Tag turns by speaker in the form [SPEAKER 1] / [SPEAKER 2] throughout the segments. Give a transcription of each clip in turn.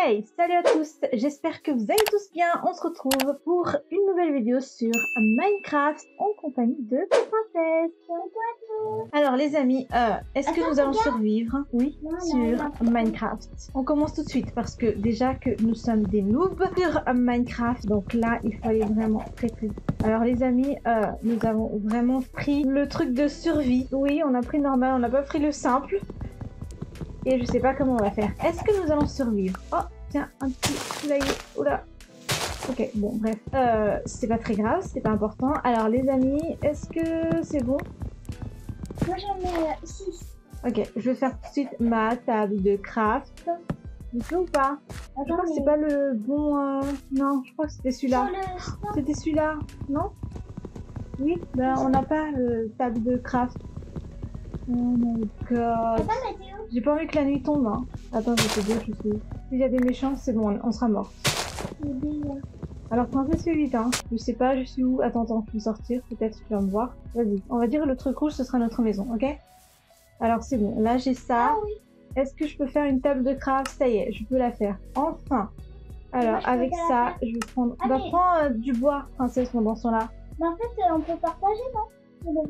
[SPEAKER 1] Hey, salut à tous, j'espère que vous allez tous bien. On se retrouve pour une nouvelle vidéo sur Minecraft en compagnie de Princesse. Alors les amis, est-ce que nous allons survivre? Oui, sur Minecraft. On commence tout de suite parce que déjà que nous sommes des noobs sur Minecraft, donc là il faut aller vraiment très vite. Alors les amis, nous avons vraiment pris le truc de survie. Oui, on a pris normal, on n'a pas pris le simple. Et je sais pas comment on va faire. Est-ce que nous allons survivre? Oh, tiens, un petit poulailler. Oula. Ok, bon, bref. C'est pas très grave, c'est pas important. Alors, les amis, est-ce que c'est bon?
[SPEAKER 2] Moi, j'en ai 6.
[SPEAKER 1] Ok, je vais faire tout de suite ma table de craft. Tu peux ou pas? Je crois que c'est pas le bon... Non, je crois que c'était celui-là. C'était celui-là, non? Oui, ben on n'a pas le table de craft. Oh my god. J'ai pas envie que la nuit tombe. Hein. Attends, je vais te dire, je sais. S'il y a des méchants, c'est bon, on sera mort. Alors, princesse fait 8, hein. Je sais pas, je suis où? Attends, je vais sortir. Peut-être tu vas me voir. Vas-y. On va dire le truc rouge, ce sera notre maison, ok? Alors, c'est bon. Là, j'ai ça.
[SPEAKER 2] Ah, oui.
[SPEAKER 1] Est-ce que je peux faire une table de craft? Ça y est, je peux la faire. Enfin. Alors, avec ça, je vais prendre...
[SPEAKER 2] Ah,
[SPEAKER 1] bah,
[SPEAKER 2] mais...
[SPEAKER 1] prends du bois, princesse, pendant ce temps-là.
[SPEAKER 2] Mais en fait, on peut partager, non?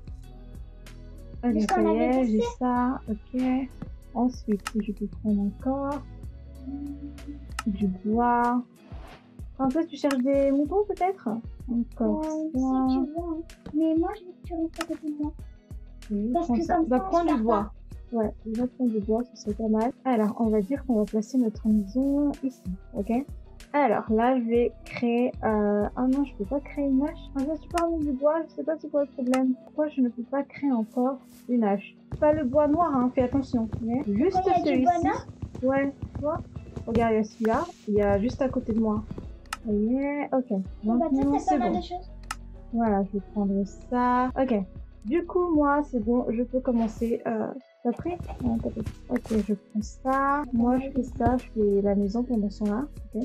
[SPEAKER 1] Ok, ça y est, j'ai ça, ok. Ensuite, je peux prendre encore du bois. En fait, tu cherches des moutons peut-être? Encore ça.
[SPEAKER 2] Si tu veux, hein. Mais moi, je veux que tu restes à côté de moi.
[SPEAKER 1] Oui,
[SPEAKER 2] parce que
[SPEAKER 1] ça.
[SPEAKER 2] comme ça,
[SPEAKER 1] Prends du bois. Ouais, on va prendre du bois, ce serait pas mal. Alors, on va dire qu'on va placer notre maison ici, ok? Alors là, je vais créer... Ah non, je peux pas créer une hache. Ah, là, tu parles du bois, je sais pas c'est quoi le problème. Pourquoi je ne peux pas créer encore une hache? Pas le bois noir, hein, fais attention. Okay. Juste celui-ci. Ouais, tu vois? Regarde, il y a celui-là. Il y a juste à côté de moi. Yeah, ok. Maintenant, c'est bon. Voilà, je vais prendre ça. Ok. Du coup, moi, c'est bon, je peux commencer... T'as pris? Non, t'as pas pris. Ok, je prends ça. Moi, je fais ça. Je fais la maison pendant ce temps-là. Ok.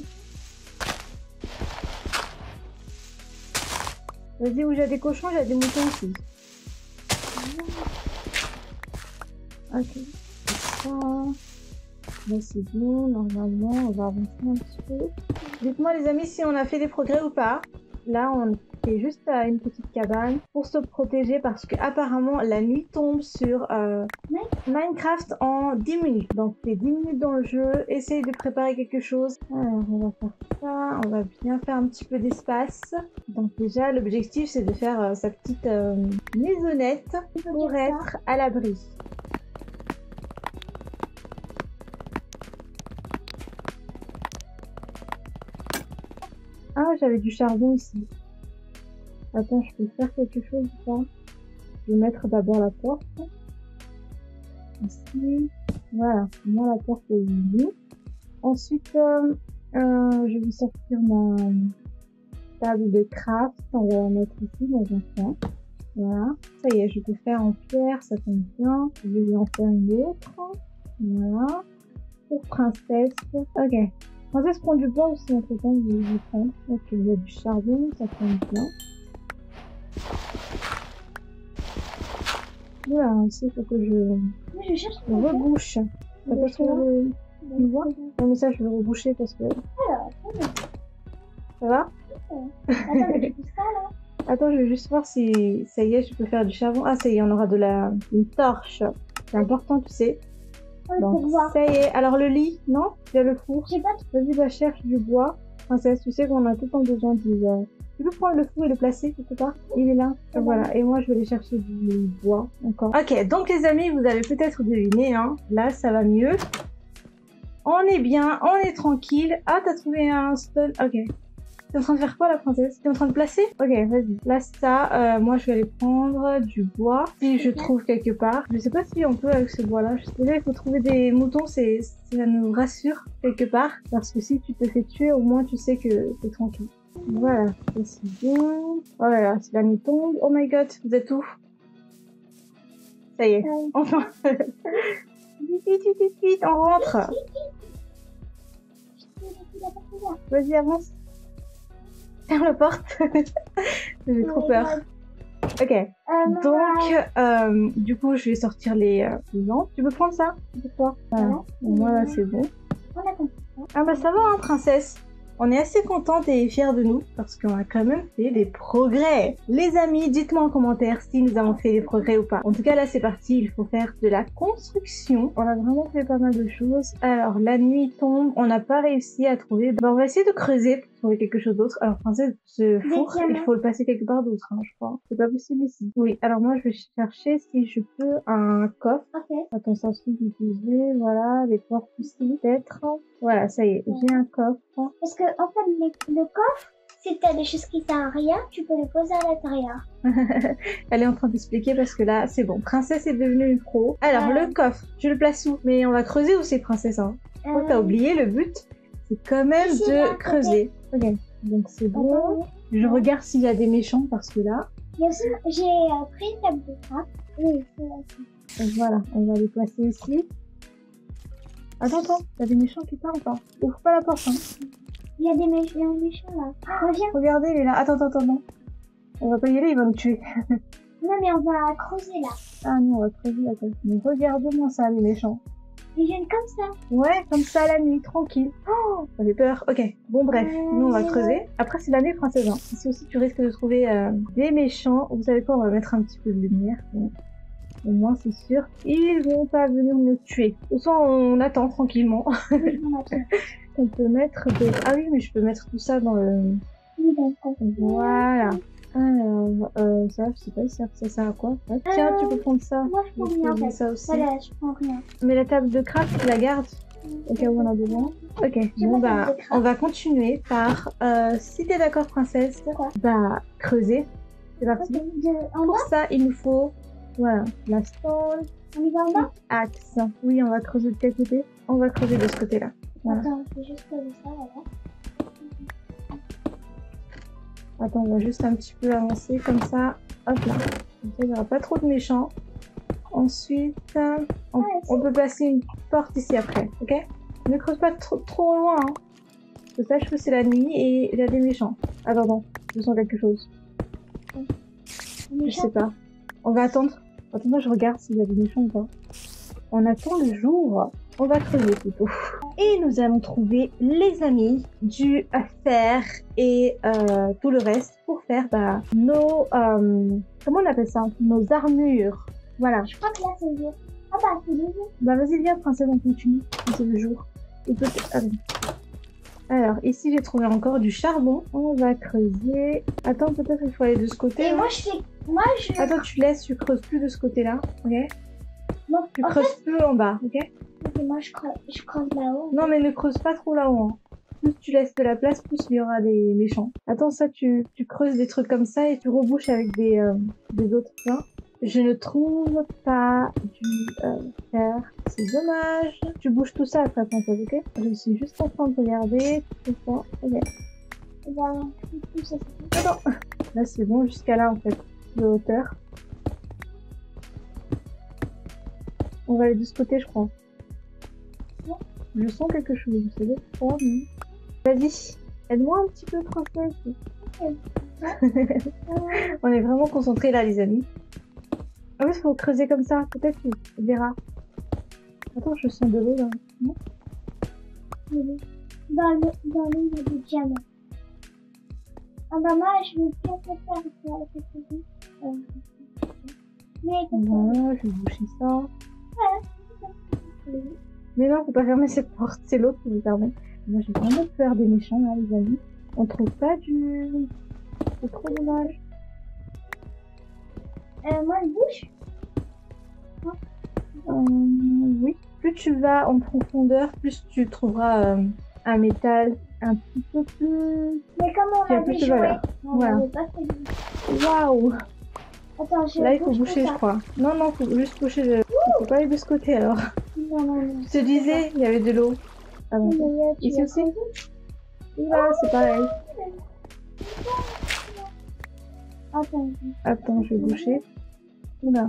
[SPEAKER 1] Vas-y, où j'ai des cochons, j'ai des moutons aussi. Ok. Ça. Là, c'est bon. Normalement, on va avancer un petit peu. Dites-moi, les amis, si on a fait des progrès ou pas. Là, on est juste à une petite cabane pour se protéger parce que apparemment la nuit tombe sur Minecraft en 10 minutes. Donc, c'est 10 minutes dans le jeu. Essaye de préparer quelque chose. Alors, on va faire ça. On va bien faire un petit peu d'espace. Donc, déjà, l'objectif, c'est de faire sa petite maisonnette pour être à l'abri. Ah, j'avais du charbon ici. Attends, je peux faire quelque chose ou pas? Je vais mettre d'abord la porte. Ici. Voilà, moi la porte est vide. Ensuite, je vais sortir ma table de craft. On va la mettre ici dans un coin. Voilà. Ça y est, je peux faire en pierre, ça tombe bien. Je vais en faire une autre. Voilà. Pour princesse. Ok. Princesse prend du bois aussi entre temps, je vais prendre. Ok, il y a du charbon, ça tombe bien. Voilà, ici il faut que je rebouche. T'as pas trouvé le bois? Non mais ça je vais le reboucher parce que... Ça va?
[SPEAKER 2] Attends, mais tu pousses ça là?
[SPEAKER 1] Attends, je vais juste voir si ça y est, je peux faire du charbon. Ah ça y est, on aura une torche. C'est important, tu sais. Donc ça y est. Alors le lit, non? Il y a le four. Vas-y, bah cherche du bois. Princesse, tu sais qu'on a tout le temps besoin du... Tu peux prendre le four et le placer quelque part? Il est là. Voilà. Et moi, je vais aller chercher du bois encore. Ok, donc les amis, vous avez peut-être deviné, hein. Là, ça va mieux. On est bien, on est tranquille. Ah, t'as trouvé un stone. Ok. T'es en train de faire quoi, la princesse? T'es en train de placer? Ok, vas-y. Là, ça, moi, je vais aller prendre du bois. Si je trouve quelque part. Je sais pas si on peut avec ce bois-là. Déjà, il faut trouver des moutons. Ça nous rassure quelque part. Parce que si tu te fais tuer, au moins, tu sais que t'es tranquille. Voilà, c'est bon. Oh là là, si la nuit tombe. Oh my god, vous êtes où? Ça y est, enfin. Vite, on rentre. Vas-y, avance. Ferme la porte. J'ai trop peur. Ok, donc, du coup, je vais sortir les lampes. Tu veux prendre ça? Voilà, c'est bon.
[SPEAKER 2] On a compris.
[SPEAKER 1] Ah bah ça va, hein, princesse. On est assez contente et fiers de nous parce qu'on a quand même fait des progrès. Les amis, dites-moi en commentaire si nous avons fait des progrès ou pas. En tout cas, là, c'est parti. Il faut faire de la construction. On a vraiment fait pas mal de choses. Alors, la nuit tombe. On n'a pas réussi à trouver. Ben, on va essayer de creuser pour trouver quelque chose d'autre. Alors, princesse, ce four, il faut le passer quelque part d'autre, hein, je crois. C'est pas possible ici. Oui, alors moi, je vais chercher si je peux un coffre.
[SPEAKER 2] Ok.
[SPEAKER 1] Attends, ça se utiliser. Voilà, les portes ici, peut-être. Voilà, ça y est, j'ai un coffre.
[SPEAKER 2] Parce que, en fait, le coffre, si t'as des choses qui servent à rien, tu peux les poser à l'intérieur.
[SPEAKER 1] Elle est en train d'expliquer parce que là, c'est bon. Princesse est devenue une pro. Alors, le coffre, je le place où? Mais on va creuser aussi, princesse. Hein. Je crois que t'as oublié, le but, c'est quand même
[SPEAKER 2] Ici,
[SPEAKER 1] de
[SPEAKER 2] là,
[SPEAKER 1] creuser. Ok, donc c'est bon. Je regarde s'il y a des méchants parce que là...
[SPEAKER 2] Bien sûr, j'ai pris une table de frappe. Oui, c'est là.
[SPEAKER 1] Donc voilà, on va les placer ici. Attends, il y a des méchants qui parlent pas. Ouvre pas la porte, hein.
[SPEAKER 2] Il y a des méchants là. Reviens.
[SPEAKER 1] Regardez, il est là. Attends, non. On va pas y aller, il va nous tuer.
[SPEAKER 2] Non, mais on va creuser là.
[SPEAKER 1] Ah non, on va creuser la tête. Mais regardez-moi ça, les méchants.
[SPEAKER 2] Ils viennent comme ça.
[SPEAKER 1] Ouais, comme ça la nuit, tranquille. Oh, ça fait peur. Ok, bon bref, nous on va creuser. Après c'est la nuit, princesse. Hein. Ici aussi tu risques de trouver des méchants. Vous savez quoi, on va mettre un petit peu de lumière. Bon. Au moins c'est sûr, ils vont pas venir nous tuer. De toute façon on attend tranquillement.
[SPEAKER 2] Oui, on attend.
[SPEAKER 1] On peut mettre des... Ah oui, mais je peux mettre tout ça dans le...
[SPEAKER 2] Oui, d'accord.
[SPEAKER 1] Voilà. Alors, ça, je sais pas, ça sert à quoi? Ah, tiens, tu peux prendre ça.
[SPEAKER 2] Moi, je prends rien, en fait.
[SPEAKER 1] Ça aussi.
[SPEAKER 2] Voilà, je prends rien.
[SPEAKER 1] Mais la table de craft, tu la gardes au cas où on a besoin. Ok, bon bah, on va continuer par, si t'es d'accord, princesse, bah, creuser. C'est parti. Pour ça, il nous faut, voilà, la stone.
[SPEAKER 2] On y va en bas?
[SPEAKER 1] Axe. Oui, on va creuser de quel côté? On va creuser de ce côté-là. Voilà.
[SPEAKER 2] Attends, je vais juste poser ça, voilà.
[SPEAKER 1] Attends, on va juste un petit peu avancer comme ça. Hop là. Comme ça, il n'y aura pas trop de méchants. Ensuite, on peut placer une porte ici après, ok? Ne creuse pas trop loin, hein. Parce que sache que c'est la nuit et il y a des méchants. Attends, je sens quelque chose. Je sais pas. On va attendre. Attends, moi je regarde s'il y a des méchants ou pas. On attend le jour. On va creuser plutôt. Et nous allons trouver, les amis, du fer et tout le reste pour faire nos... comment on appelle ça? Nos armures. Voilà.
[SPEAKER 2] Je crois que là c'est le jour. Ah bah c'est le jour.
[SPEAKER 1] Bah vas-y viens princesse, on continue. C'est le jour. Alors ici j'ai trouvé encore du charbon. On va creuser. Attends, peut-être il faut aller de ce côté.
[SPEAKER 2] Et moi je fais...
[SPEAKER 1] Attends, tu creuses plus de ce côté-là, ok?
[SPEAKER 2] Bon,
[SPEAKER 1] tu creuses plus en bas, ok?
[SPEAKER 2] Et moi je creuse là-haut.
[SPEAKER 1] Non mais ne creuse pas trop là-haut. Hein. Plus tu laisses de la place, plus il y aura des méchants. Attends, ça tu creuses des trucs comme ça et tu rebouches avec des autres plans. Je ne trouve pas du fer. C'est dommage. Tu bouges tout ça après, princesse, ok? Je suis juste en train de regarder tout ça. Ok. Attends. Là c'est bon jusqu'à là en fait, de hauteur. On va aller de ce côté, je crois. Je sens quelque chose, vous savez pas, mais... Vas-y, aide-moi un petit peu, princesse. On est vraiment concentrés là, les amis. Ah oui, il faut creuser comme ça, peut-être tu verras. Attends, je sens de l'eau là. Non,
[SPEAKER 2] dans l'eau, il y a des diamants. Ah bah moi, je vais bien faire quelque chose. Mais
[SPEAKER 1] voilà, je vais boucher ça.
[SPEAKER 2] Ouais.
[SPEAKER 1] Mais non, faut pas fermer cette porte, c'est l'autre qui vous permet. Moi j'ai vraiment peur des méchants là, les amis. On trouve pas du... C'est trop dommage.
[SPEAKER 2] Moi je bouge.
[SPEAKER 1] Oui. Plus tu vas en profondeur, plus tu trouveras un métal un petit peu plus...
[SPEAKER 2] Mais comment on avait joué?
[SPEAKER 1] Voilà. Waouh!
[SPEAKER 2] Attends,
[SPEAKER 1] là il faut boucher, je crois. Non, faut juste boucher. Il faut pas aller de ce côté alors.
[SPEAKER 2] Non.
[SPEAKER 1] Je te disais, il y avait de l'eau. Ah bon. Ici aussi? Là, c'est pareil. Attends, je vais boucher. Oula.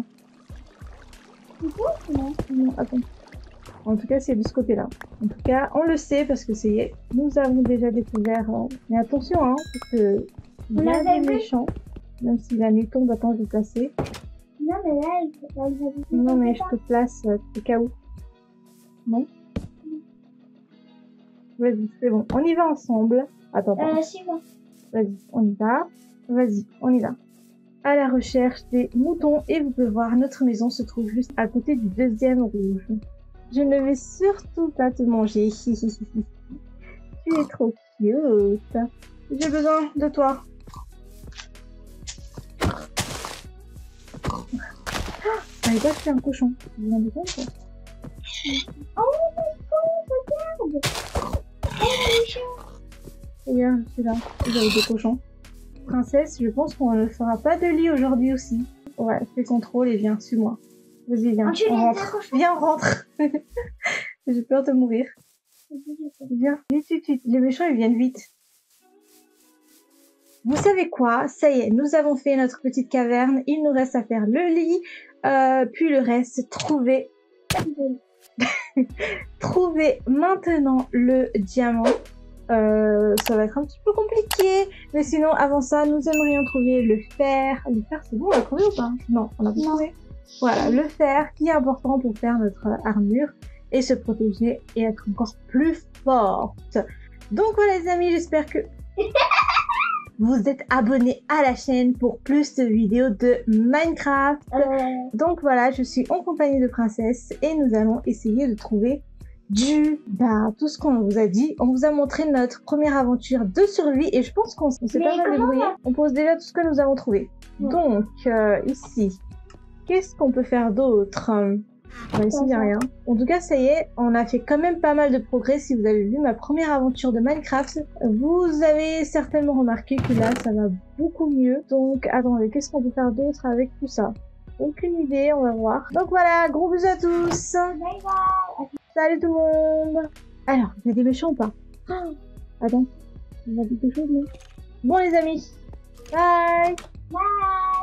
[SPEAKER 1] Non, attends. En tout cas, c'est de ce côté-là. En tout cas, on le sait parce que c'est... Nous avons déjà découvert... Mais attention, hein, parce que... Il y a des méchants. Même si la nuit tombe, attends, je vais placer.
[SPEAKER 2] Non, mais là,
[SPEAKER 1] non, mais je te place au cas où. Non? Vas-y, c'est bon. On y va ensemble. Attends.
[SPEAKER 2] Suis-moi.
[SPEAKER 1] Vas-y, on y va. Vas-y, on y va. À la recherche des moutons. Et vous pouvez voir, notre maison se trouve juste à côté du deuxième rouge. Je ne vais surtout pas te manger. Tu es trop cute. J'ai besoin de toi. J'avais pas fait un cochon. Tu vous rendez compte?
[SPEAKER 2] Oh my god, regarde.
[SPEAKER 1] Regarde, je suis là. J'avais des cochons. Princesse, je pense qu'on ne fera pas de lit aujourd'hui aussi. Ouais, fais contrôle et viens, suis-moi. Vas-y, viens, on rentre. Viens, on rentre. J'ai peur de mourir. Viens, vite, vite, vite. Les méchants, ils viennent vite. Vous savez quoi? Ça y est, nous avons fait notre petite caverne. Il nous reste à faire le lit. Puis le reste, trouver... trouver maintenant le diamant. Ça va être un petit peu compliqué. Mais sinon, avant ça, nous aimerions trouver le fer. Le fer, c'est bon, on l'a trouvé ou pas? Non, on l'a pas trouvé. Voilà, le fer qui est important pour faire notre armure et se protéger et être encore plus forte. Donc voilà les amis, j'espère que vous êtes abonnés à la chaîne pour plus de vidéos de Minecraft. Donc voilà, je suis en compagnie de Princesse et nous allons essayer de trouver tout ce qu'on vous a dit. On vous a montré notre première aventure de survie et je pense qu'on s'est pas mal débrouillé. On pose déjà tout ce que nous avons trouvé. Donc ici, qu'est-ce qu'on peut faire d'autre? Ici, il n'y a rien. En tout cas, ça y est, on a fait quand même pas mal de progrès. Si vous avez vu ma première aventure de Minecraft, vous avez certainement remarqué que là, ça va beaucoup mieux. Donc, attendez, qu'est-ce qu'on peut faire d'autre avec tout ça? Aucune idée, on va voir. Donc voilà, gros bisous à tous.
[SPEAKER 2] Bye bye.
[SPEAKER 1] Salut tout le monde. Alors, il y a des méchants ou pas? Attends, on a dit quelque chose, non? Bon les amis, bye.
[SPEAKER 2] Bye.